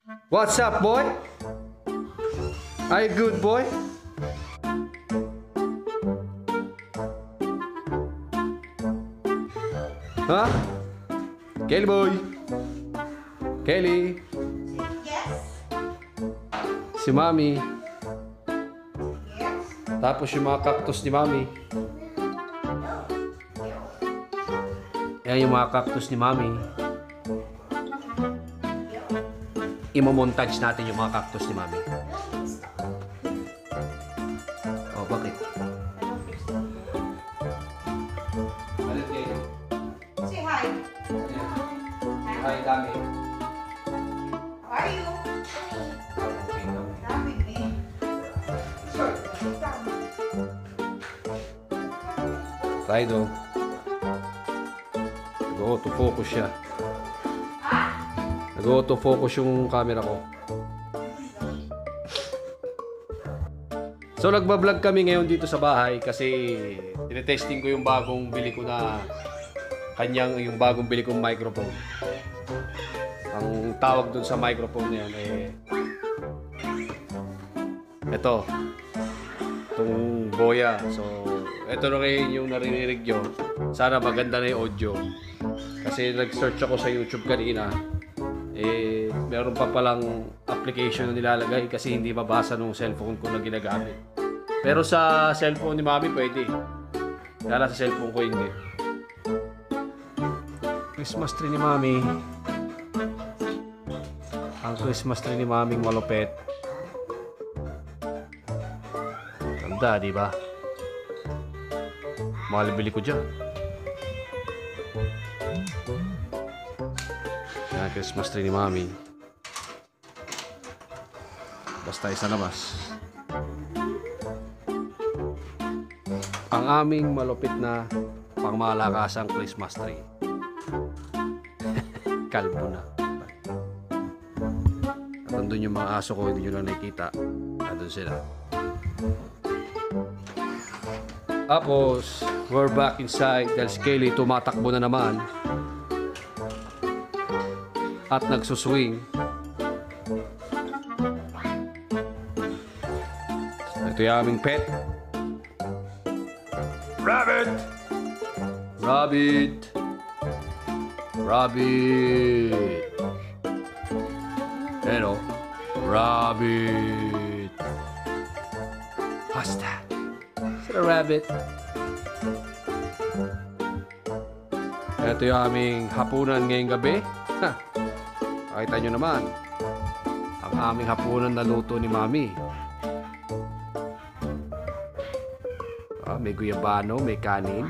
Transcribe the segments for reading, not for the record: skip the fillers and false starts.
What's up, boy? Are you good, boy? Huh? Kelly boy. Kelly. Yes. Si Mami. Yes. Tapos yung mga cactus ni Mami. Yan yung mga cactus ni Mami. Imo-montage natin yung mga cactus ni Mami. Oh, bakit? Balik kayo. Say hi. Hi, dami. How are you? Come with me. Try do. Nag-auto-focus siya. Nag-auto-focus yung camera ko. So nagbablog kami ngayon dito sa bahay kasi tinetesting ko yung bagong bili ko na yung bagong bili kong microphone. Ang tawag dun sa microphone na yan ito. Itong Boya. So ito na ngayon yung naririnig nyo. Sana maganda na yung audio. Kasi nag-search ako sa YouTube kanina. Meron pa palang application na nilalagay kasi hindi mabasa nung cellphone ko na ginagamit. Pero sa cellphone ni Mami pwede. Kaya sa cellphone ko hindi. Christmas tree ni Mami. Ang Christmas tree ni Maming malupit. Ganda, di ba? Mahal bili ko dyan. Yan, Christmas tree ni Mami. Basta isa labas. Ang aming malupit na pangmalakasang Christmas tree. Kalbo na. At nandun yung mga aso ko, hindi nyo lang nakikita. Nandun sila. Tapos, we're back inside dahil si Kelly tumatakbo na naman. At nagsuswing. Ito yung aming pet. Rabbit! Rabbit! Rabbit! Hello. Rabbit! What's that? Is it a rabbit? Ito yung aming hapunan ngayong gabi. Ha! Nakita nyo naman. Ang aming hapunan na luto ni Mami. May guyabano, may kanin.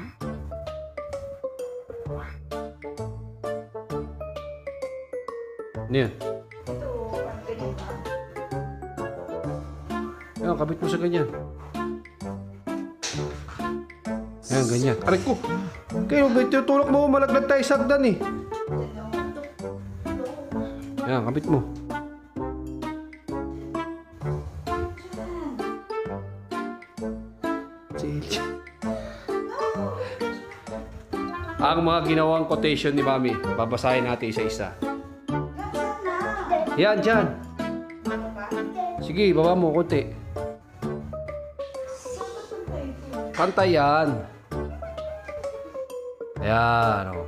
Ano yan? Ayan, kabit mo sa ganyan. Ayan, ganyan. Aray ko! Kayo, may tutulak mo, malaglag tayo sa hagdan eh. Ayan, kabit mo. Ang mga ginawang quotation ni Mami, babasahin natin isa-isa. Yan, dyan. Sige, baba mo, konti. Pantay yan. Ayan, o.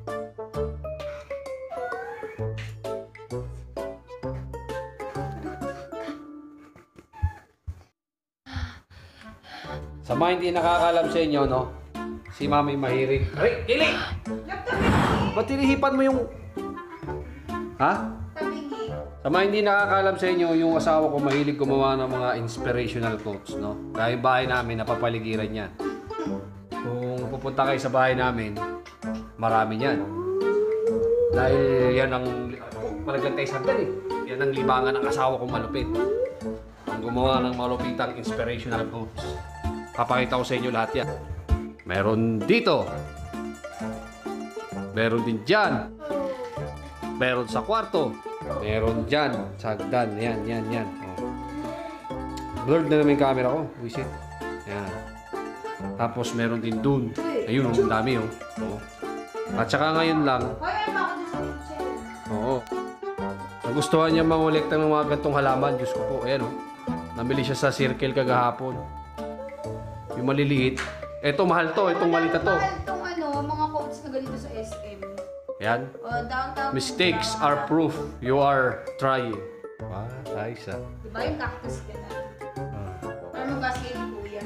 Sa mga hindi nakakalam sa inyo, no? Si Mami mahilig. Aray, Kili! Ba't tinihipan mo yung... Ha? Sa mga hindi nakakalam sa inyo, yung asawa ko mahilig gumawa ng mga inspirational quotes, no? Kaya yung bahay namin, napapaligiran yan. Kung pupunta kayo sa bahay namin, marami yan. Dahil yan ang... Malaglag tayo sa hagdan eh. Yan ang libangan ng asawa ko malupit. Ang gumawa ng malupitang inspirational quotes. Papakita ko sa inyo lahat yan. Meron dito. Meron din dyan. Meron sa kwarto. Meron dyan. Sa hagdan. Yan, yan, yan. Oh. Blurred na naman yung camera ko. Wisit. Yan. Tapos meron din dun. Ayun, ang dami oh. Oh. At saka ngayon lang. Oo. Nagustuhan niya mangolekta ng mga gantong halaman. Diyos ko po, ayan oh. Namili siya sa Circle kagahapon. Yung maliliit. Eto, mahal to. Itong malita to. Mahal tong mga quotes na ganito sa SM. Ayan. Downtown. Mistakes are proof you are trying. Wow, nice ah. Diba yung cactus ka na? Ano ba si Kuya?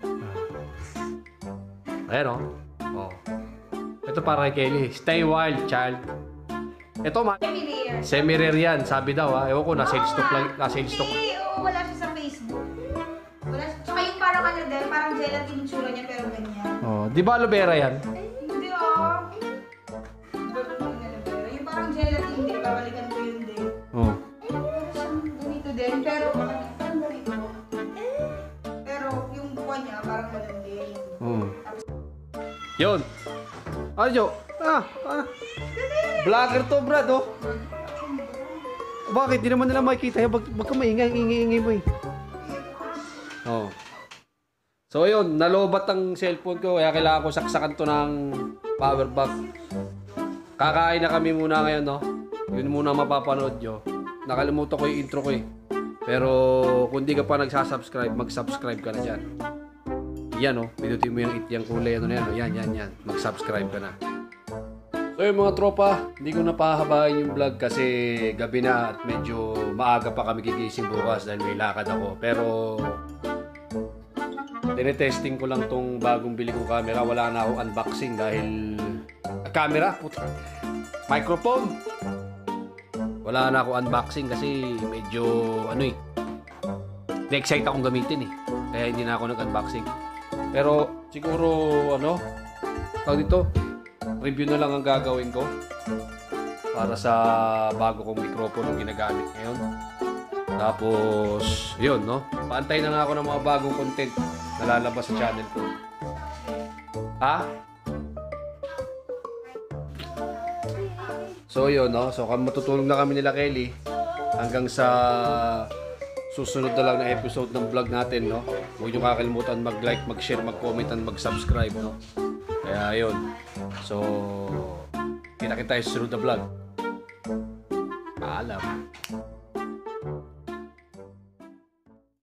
Ayan oh. Oh. Ito para kay Kelly. Stay wild, child. Ito, Familiar. semi-rare yan. Sabi daw ha. Ewan ko, nasa stock lang. Nasa stock. Hindi, oo, wala siya sa Facebook. Wala siya. Tsaka yung parang din, parang gelatin yung tsura niya pero ganyan. Oh, di ba aloe vera yan? Hindi yung parang gelatin, hindi, babalikan ko yun din. Oh. Parang ganito din, pero parang ganito. Pero yung buwan niya, parang malambing. Oh. Yun. Ano, vlogger to, Brad, oh. Bakit? Di naman nila makikita. Baka maingay, ingay mo eh. Oh. So, yun. Nalobat ang cellphone ko. Kaya kailangan ko saksakan to ng power bank. Kakain na kami muna ngayon, no? Yun muna mapapanood nyo. Nakalimutan ko yung intro ko eh. Pero kung di ka pa nagsasubscribe, mag-subscribe ka na dyan. Yan, oh. Pinutin mo yung yung kulay. Ano na yan, oh. Yan. Mag-subscribe ka na. So yung mga tropa, hindi ko napahabain yung vlog kasi gabi na at medyo maaga pa kami gigising bukas dahil may lakad ako. Pero tinetesting ko lang tong bagong bili kong camera. Wala na akong unboxing dahil camera, puta. Microphone. Wala na akong unboxing kasi medyo na-excite akong gamitin eh. Kaya hindi na ako nag-unboxing. Pero siguro tawag dito, review na lang ang gagawin ko para sa bago kong mikropono ginagamit ngayon. Tapos, yun, no? Paantay na nga ako ng mga bagong content na lalabas sa channel ko. Ha? So, yun, no? So, matutulog na kami nila Kelly hanggang sa susunod na lang na episode ng vlog natin, no? Huwag niyo kakalimutan mag-like, mag-share, mag-comment, and mag-subscribe, no? Kaya, yun. So, kita-kita tayo sa susunod na vlog. Paalam.